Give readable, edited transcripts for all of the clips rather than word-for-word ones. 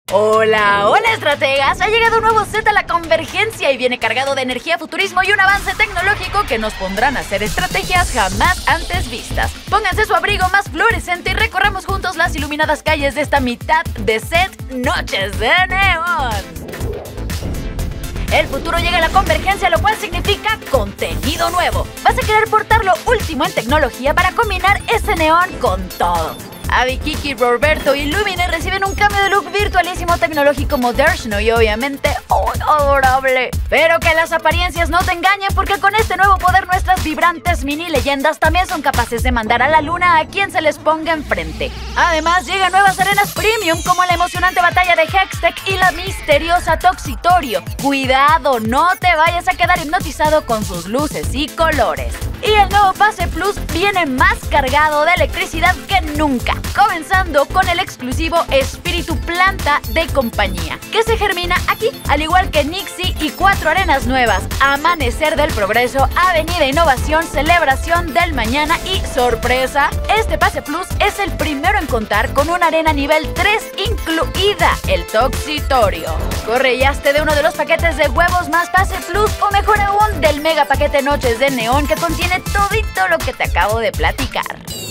Hola, hola estrategas, ha llegado un nuevo set a la Convergencia y viene cargado de energía, futurismo y un avance tecnológico que nos pondrán a hacer estrategias jamás antes vistas. Pónganse su abrigo más fluorescente y recorramos juntos las iluminadas calles de esta mitad de set Noches de Neón. El futuro llega a la Convergencia, lo cual significa contenido nuevo. Vas a querer portar lo último en tecnología para combinar ese neón con todo. Abby, Kiki, Roberto y Lumine reciben un cambio de look virtualísimo, tecnológico, moderno y obviamente adorable. Pero que las apariencias no te engañen, porque con este nuevo poder nuestras vibrantes mini leyendas también son capaces de mandar a la luna a quien se les ponga enfrente. Además llegan nuevas arenas premium como la emocionante batalla de Hextech y la misteriosa Toxitorio. Cuidado, no te vayas a quedar hipnotizado con sus luces y colores. Y el nuevo Pase Plus viene más cargado de electricidad que nunca, comenzando con el exclusivo Espíritu Planta de Compañía, que se germina aquí, al igual que Nixie y 4 arenas nuevas: Amanecer del Progreso, Avenida Innovación, Celebración del Mañana y sorpresa, este Pase Plus es el primero en contar con una arena nivel 3 incluida, el Toxitorio. Corre y hazte de uno de los paquetes de huevos más Pase Plus, o mejor aún, del mega paquete Noches de Neón, que contiene todito lo que te acabo de platicar.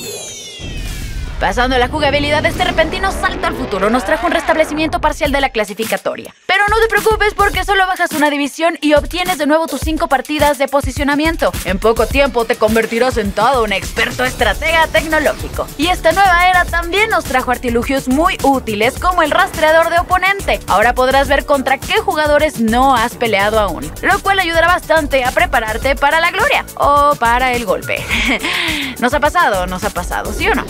Pasando a la jugabilidad, este repentino salto al futuro nos trajo un restablecimiento parcial de la clasificatoria. Pero no te preocupes, porque solo bajas una división y obtienes de nuevo tus 5 partidas de posicionamiento. En poco tiempo te convertirás en todo un experto estratega tecnológico. Y esta nueva era también nos trajo artilugios muy útiles como el rastreador de oponente. Ahora podrás ver contra qué jugadores no has peleado aún, lo cual ayudará bastante a prepararte para la gloria o para el golpe. Nos ha pasado, ¿sí o no?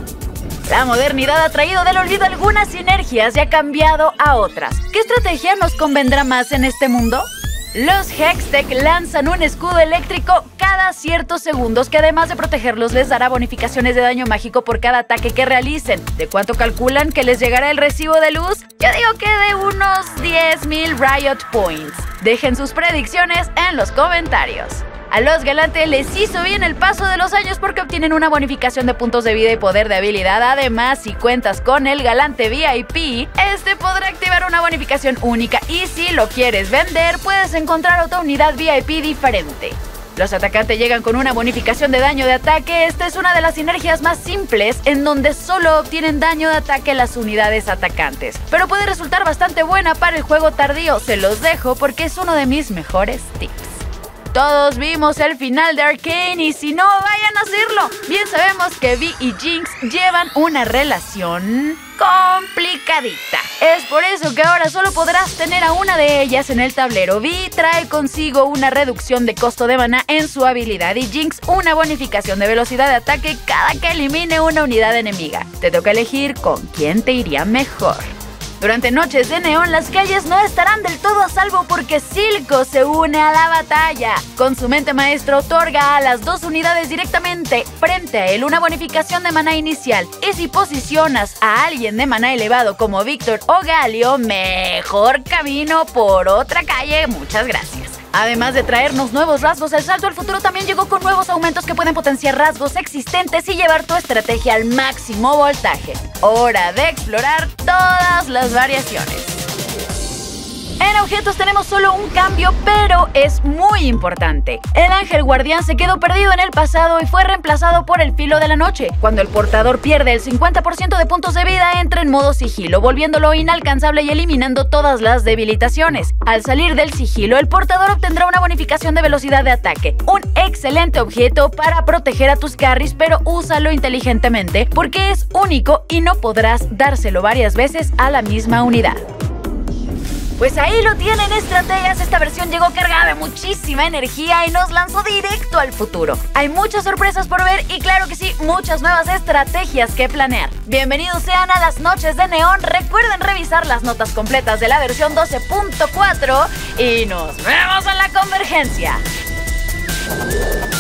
La modernidad ha traído del olvido algunas sinergias y ha cambiado a otras. ¿Qué estrategia nos convendrá más en este mundo? Los Hextech lanzan un escudo eléctrico cada ciertos segundos que, además de protegerlos, les dará bonificaciones de daño mágico por cada ataque que realicen. ¿De cuánto calculan que les llegará el recibo de luz? Yo digo que de unos 10,000 Riot Points. Dejen sus predicciones en los comentarios. A los Galante les hizo bien el paso de los años porque obtienen una bonificación de puntos de vida y poder de habilidad. Además, si cuentas con el Galante VIP, este podrá activar una bonificación única, y si lo quieres vender, puedes encontrar otra unidad VIP diferente. Los atacantes llegan con una bonificación de daño de ataque. Esta es una de las sinergias más simples en donde solo obtienen daño de ataque las unidades atacantes, pero puede resultar bastante buena para el juego tardío. Se los dejo porque es uno de mis mejores tips. Todos vimos el final de Arcane, y si no, vayan a hacerlo. Bien sabemos que Vi y Jinx llevan una relación complicadita. Es por eso que ahora solo podrás tener a una de ellas en el tablero. Vi trae consigo una reducción de costo de maná en su habilidad, y Jinx una bonificación de velocidad de ataque cada que elimine una unidad enemiga. Te toca elegir con quién te iría mejor. Durante Noches de Neón, las calles no estarán del todo a salvo porque Silco se une a la batalla. Con su mente maestra otorga a las 2 unidades directamente frente a él una bonificación de maná inicial. Y si posicionas a alguien de maná elevado como Víctor o Galio, mejor camino por otra calle. Muchas gracias. Además de traernos nuevos rasgos, el salto al futuro también llegó con nuevos aumentos que pueden potenciar rasgos existentes y llevar tu estrategia al máximo voltaje. Hora de explorar todas las variaciones. En objetos tenemos solo un cambio, pero es muy importante. El ángel guardián se quedó perdido en el pasado y fue reemplazado por el filo de la noche. Cuando el portador pierde el 50% de puntos de vida, entra en modo sigilo, volviéndolo inalcanzable y eliminando todas las debilitaciones. Al salir del sigilo, el portador obtendrá una bonificación de velocidad de ataque. Un excelente objeto para proteger a tus carries, pero úsalo inteligentemente porque es único y no podrás dárselo varias veces a la misma unidad. Pues ahí lo tienen, estrategas. Esta versión llegó cargada de muchísima energía y nos lanzó directo al futuro. Hay muchas sorpresas por ver y, claro que sí, muchas nuevas estrategias que planear. Bienvenidos sean a las Noches de Neón. Recuerden revisar las notas completas de la versión 12.4 y nos vemos en la Convergencia.